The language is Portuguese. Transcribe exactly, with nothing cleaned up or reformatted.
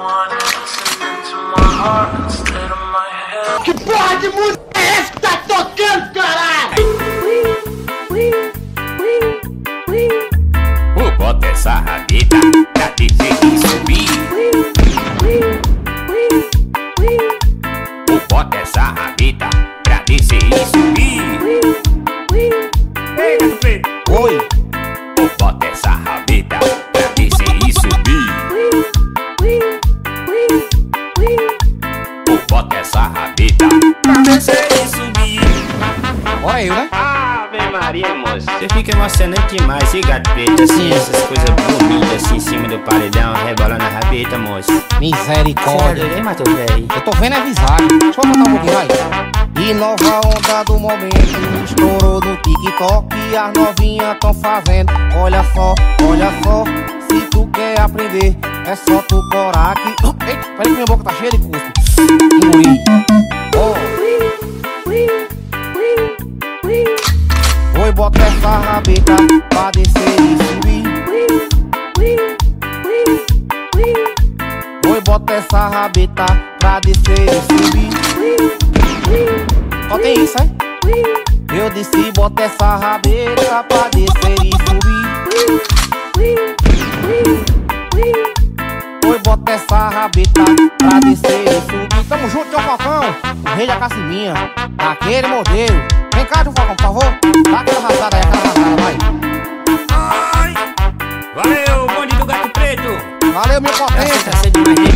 Que porra de música é essa que tá tocando, caralho? Ô, bota essa rabeta pra descer e subir. Ô, bota essa rabeta pra descer e subir. Ei, gato preto. Oi. Ô, bota essa rabeta pra descer e subir. Ô, bota essa rabeta pra descer e subir. Olha eu, né? Ave Maria, moço. Você fica emocionante demais, e gato preto, assim, essas coisas bonitas assim em cima do paredão, rebolando a rabeta, moço. Misericórdia. Você é matou, velho? Eu tô vendo é visagem. Deixa eu botar um pouquinho aí. E nova onda do momento estourou no TikTok e as novinhas tão fazendo. Olha só, olha só, se tu quer aprender é só tu corar aqui. Eita, peraí que minha boca tá cheia de cuspe. Engoli. Oh. Oi, bota essa rabeta pra descer e subir. Oi, bota essa rabeta pra descer e subir. Só tem isso, hein? Eu desci, bota essa rabeta pra descer e subir. Oi, bota essa rabeta pra descer e subir. Tamo junto, Tio Falcão, o rei da Cassiminha, daquele modelo. Vem cá, Tio Falcão, por favor. Dá aquela arrasada aí, aquela arrasada, vai. Ai! Valeu, bonde do gato preto! Valeu, meu potência. Essa tá sendo mais